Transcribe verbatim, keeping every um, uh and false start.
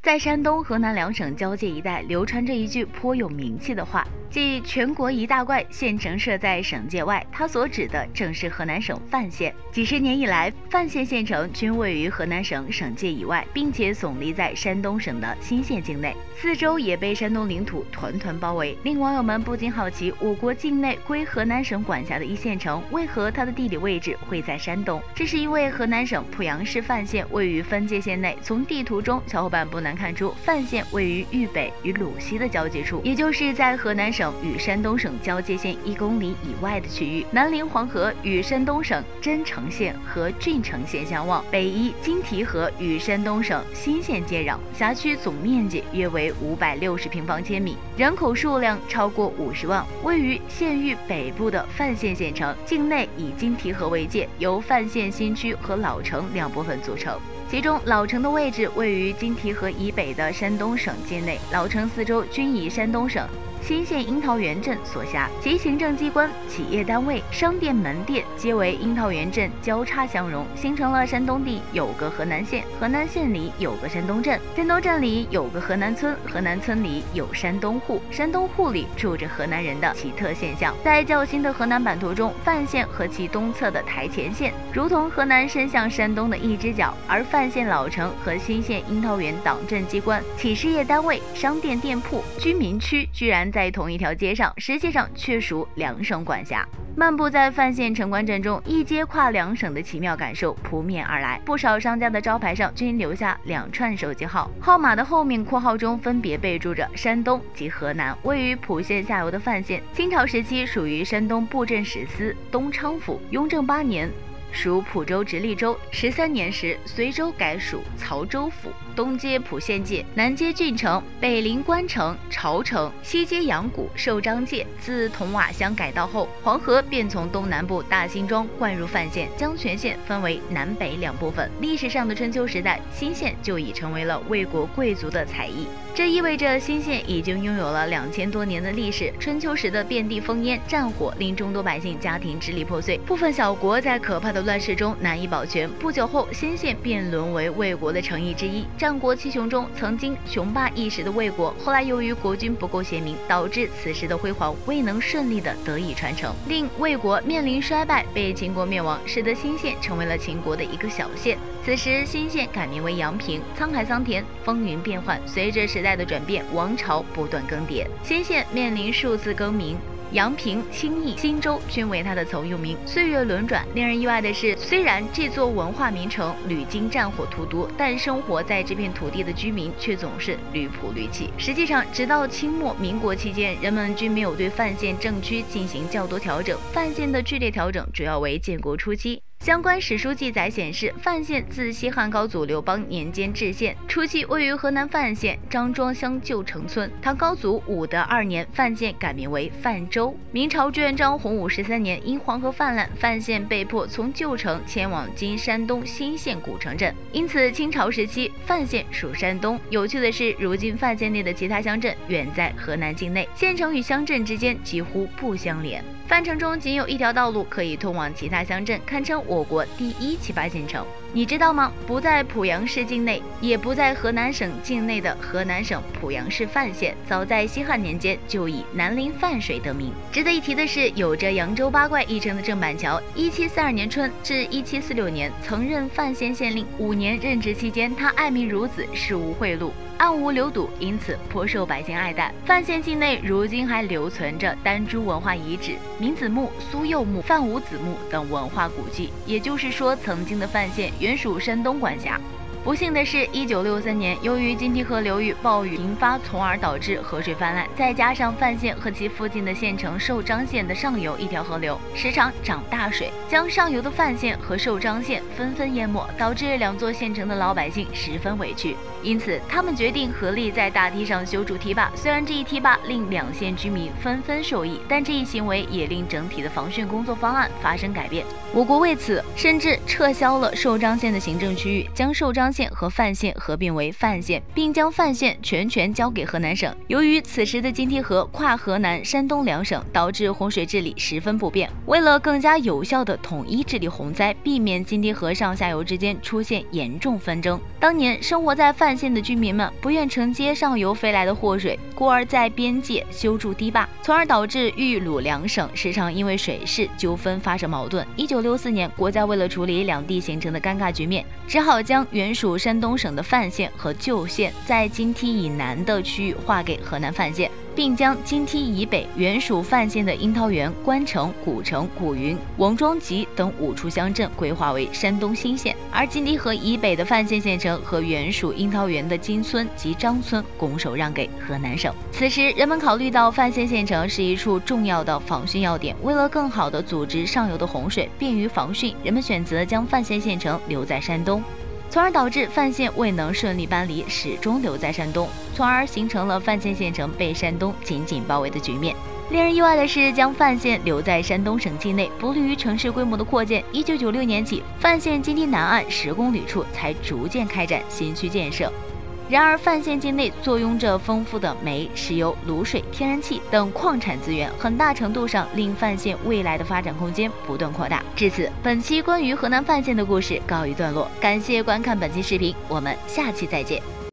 在山东、河南两省交界一带，流传着一句颇有名气的话，即全国一大怪，县城设在省界外。它所指的正是河南省范县。几十年以来，范县县城均位于河南省省界以外，并且耸立在山东省的新县境内，四周也被山东领土团团包围，令网友们不禁好奇，我国境内归河南省管辖的一县城，为何它的地理位置会在山东？这是因为河南省濮阳市范县位于分界线内，从地图中小伙伴不难看出，范县位于豫北与鲁西的交界处，也就是在河南省与山东省交界线一公里以外的区域。南临黄河，与山东省真城县和郡城县相望；北依金提河，与山东省新县接壤。辖区总面积约为五百六十平方千米，人口数量超过五十万。位于县域北部的范县县城，境内以金提河为界，由范县新区和老城两部分组成。其中老城的位置位于金提河以北的山东省境内，老城四周均以山东省新县樱桃园镇所辖，其行政机关、企业单位、商店门店皆为樱桃园镇交叉相融，形成了山东地有个河南县，河南县里有个山东镇，山东镇里有个河南村，河南村里有山东户，山东户里住着河南人的奇特现象。在较新的河南版图中，范县和其东侧的台前县如同河南伸向山东的一只脚，而范县老城和新县樱桃园党政机关、企事业单位、商店店铺、居民区居然在同一条街上，实际上却属两省管辖。漫步在范县城关镇中，一街跨两省的奇妙感受扑面而来。不少商家的招牌上均留下两串手机号，号码的后面括号中分别备注着山东及河南。位于蒲县下游的范县，清朝时期属于山东布政使司东昌府，雍正八年属蒲州直隶州，十三年时随州改属曹州府，东接蒲县界，南接郡城，北临关城、朝城，西接阳谷、寿张界。自铜瓦乡改道后，黄河便从东南部大辛庄灌入范县，将全县分为南北两部分。历史上的春秋时代，新县就已成为了魏国贵族的采邑，这意味着新县已经拥有了两千多年的历史。春秋时的遍地烽烟、战火令众多百姓家庭支离破碎，部分小国在可怕的乱世中难以保全。不久后，新县便沦为魏国的城邑之一。战国七雄中曾经雄霸一时的魏国，后来由于国君不够贤明，导致此时的辉煌未能顺利的得以传承，令魏国面临衰败，被秦国灭亡，使得新县成为了秦国的一个小县。此时新县改名为阳平。沧海桑田，风云变幻，随着时代的转变，王朝不断更迭，新县面临数次更名。阳平、兴义、新州均为它的曾用名。岁月轮转，令人意外的是，虽然这座文化名城屡经战火荼毒，但生活在这片土地的居民却总是屡仆屡弃。实际上，直到清末民国期间，人们均没有对范县政区进行较多调整。范县的剧烈调整主要为建国初期。相关史书记载显示，范县自西汉高祖刘邦年间置县，初期位于河南范县张庄乡旧城村。唐高祖武德二年，范县改名为范州。明朝朱元璋洪武十三年，因黄河泛滥，范县被迫从旧城迁往今山东新县古城镇，因此清朝时期范县属山东。有趣的是，如今范县内的其他乡镇远在河南境内，县城与乡镇之间几乎不相连。范城中仅有一条道路可以通往其他乡镇，堪称我国第一七八县城。你知道吗？不在濮阳市境内，也不在河南省境内的河南省濮阳市范县，早在西汉年间就以南临范水得名。值得一提的是，有着扬州八怪一称的郑板桥，一七四二年春至一七四六年曾任范县县令，五年任职期间，他爱民如子，事无贿赂，暗无流赌，因此颇受百姓爱戴。范县境内如今还留存着丹朱文化遗址、明子墓、苏右墓、范武子墓等文化古迹，也就是说，曾经的范县原属山东管辖。不幸的是，一九六三年，由于金提河流域暴雨频发，从而导致河水泛滥，再加上范县和其附近的县城寿张县的上游一条河流时常涨大水，将上游的范县和寿张县纷纷淹没，导致两座县城的老百姓十分委屈。因此，他们决定合力在大堤上修筑堤坝。虽然这一堤坝令两县居民纷纷受益，但这一行为也令整体的防汛工作方案发生改变。我国为此甚至撤销了寿张县的行政区域，将寿张县县和范县合并为范县，并将范县全权交给河南省。由于此时的金梯河跨河南、山东两省，导致洪水治理十分不便。为了更加有效地统一治理洪灾，避免金梯河上下游之间出现严重纷争，当年生活在范县的居民们不愿承接上游飞来的祸水，故而在边界修筑堤坝，从而导致豫鲁两省时常因为水势纠纷发生矛盾。一九六四年，国家为了处理两地形成的尴尬局面，只好将原属山东省的范县和旧县在金梯以南的区域划给河南范县，并将金梯以北原属范县的樱桃园、关城、古城、古云、王庄集等五处乡镇规划为山东新县，而金梯河以北的范县县城和原属樱桃园的金村及张村拱手让给河南省。此时，人们考虑到范县县城是一处重要的防汛要点，为了更好地组织上游的洪水，便于防汛，人们选择将范县县城留在山东，从而导致范县未能顺利搬离，始终留在山东，从而形成了范县县城被山东紧紧包围的局面。令人意外的是，将范县留在山东省境内，不利于城市规模的扩建。一九九六年起，范县金梯南岸十公里处才逐渐开展新区建设。然而，范县境内坐拥着丰富的煤、石油、卤水、天然气等矿产资源，很大程度上令范县未来的发展空间不断扩大。至此，本期关于河南范县的故事告一段落。感谢观看本期视频，我们下期再见。